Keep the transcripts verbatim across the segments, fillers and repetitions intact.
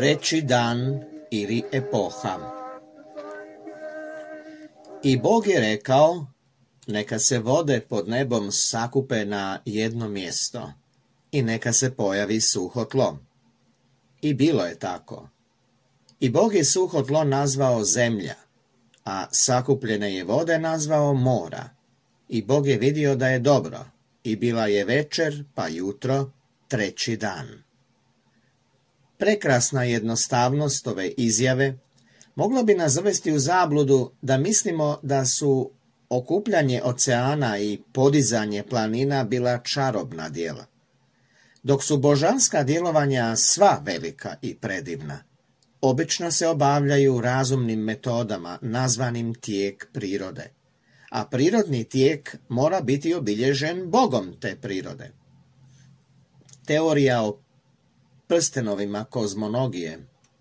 Treći dan ili epoha. I Bog je rekao, neka se vode pod nebom sakupe na jedno mjesto i neka se pojavi suho tlo. I bilo je tako. I Bog je suho tlo nazvao zemlja, a sakupljene je vode nazvao mora. I Bog je vidio da je dobro, i bila je večer, pa jutro, treći dan. Prekrasna jednostavnost ove izjave mogla bi nas zavesti u zabludu da mislimo da su okupljanje oceana i podizanje planina bila čarobna djela, dok su božanska djelovanja sva velika i predivna. Obično se obavljaju razumnim metodama nazvanim tijek prirode, a prirodni tijek mora biti obilježen Bogom te prirode. Teorija o prstenovima kozmologije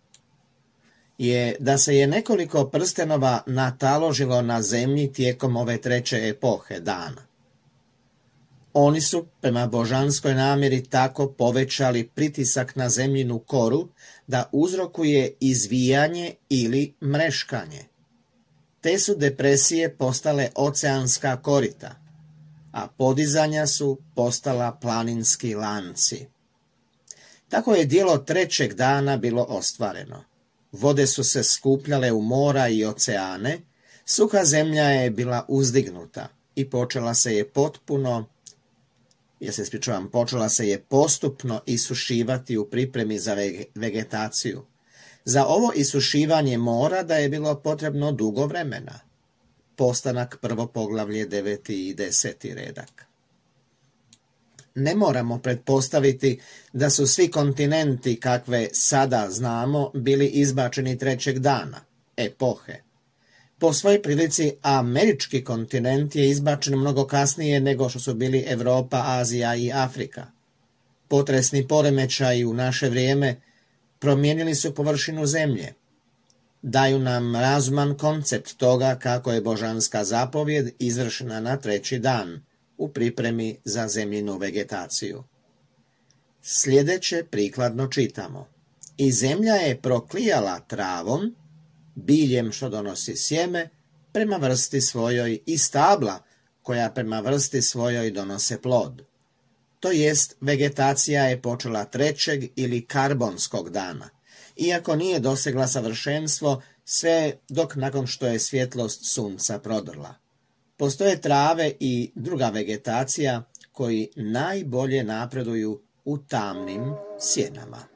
je da se je nekoliko prstenova nataložilo na zemlji tijekom ove treće epohe dana. Oni su, prema božanskoj namjeri, tako povećali pritisak na zemljinu koru da uzrokuje izvijanje ili mreškanje. Te su depresije postale oceanska korita, a podizanja su postala planinski lanci. Tako je djelo trećeg dana bilo ostvareno. Vode su se skupljale u mora i oceane, suha zemlja je bila uzdignuta i počela se je potpuno, ja se ispričavam, počela se je postupno isušivati u pripremi za vegetaciju. Za ovo isušivanje mora da je bilo potrebno dugo vremena. Postanak, prvo poglavlje, deveti i deseti redak. Ne moramo pretpostaviti da su svi kontinenti kakve sada znamo bili izbačeni trećeg dana, epohe. Po svojoj prilici američki kontinent je izbačen mnogo kasnije nego što su bili Europa, Azija i Afrika. Potresni poremećaji u naše vrijeme promijenili su površinu zemlje. Daju nam razuman koncept toga kako je božanska zapovjed izvršena na treći dan u pripremi za zemljinu vegetaciju. Sljedeće prikladno čitamo. I zemlja je proklijala travom, biljem što donosi sjeme, prema vrsti svojoj i stabla koja prema vrsti svojoj donose plod. To jest, vegetacija je počela trećeg ili karbonskog dana, iako nije dosegla savršenstvo sve dok nakon što je svjetlost sunca prodrla. Postoje trave i druga vegetacija koji najbolje napreduju u tamnim sjenama.